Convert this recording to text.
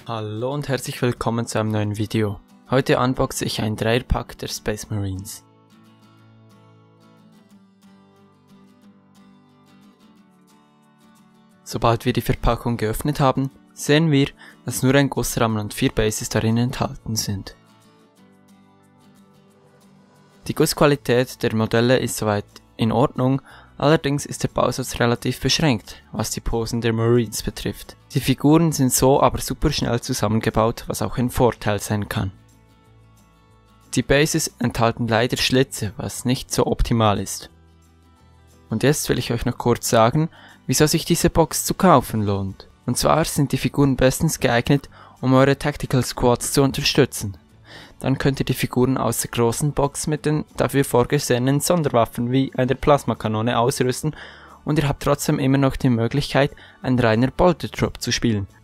Hallo und herzlich willkommen zu einem neuen Video. Heute unboxe ich ein Dreierpack der Space Marines. Sobald wir die Verpackung geöffnet haben, sehen wir, dass nur ein Gussrahmen und 4 Bases darin enthalten sind. Die Gussqualität der Modelle ist soweit in Ordnung, allerdings ist der Bausatz relativ beschränkt, was die Posen der Marines betrifft. Die Figuren sind so aber super schnell zusammengebaut, was auch ein Vorteil sein kann. Die Bases enthalten leider Schlitze, was nicht so optimal ist. Und jetzt will ich euch noch kurz sagen, wieso sich diese Box zu kaufen lohnt. Und zwar sind die Figuren bestens geeignet, um eure Tactical Squads zu unterstützen. Dann könnt ihr die Figuren aus der großen Box mit den dafür vorgesehenen Sonderwaffen wie einer Plasmakanone ausrüsten und ihr habt trotzdem immer noch die Möglichkeit, ein reiner Bolter-Trupp zu spielen,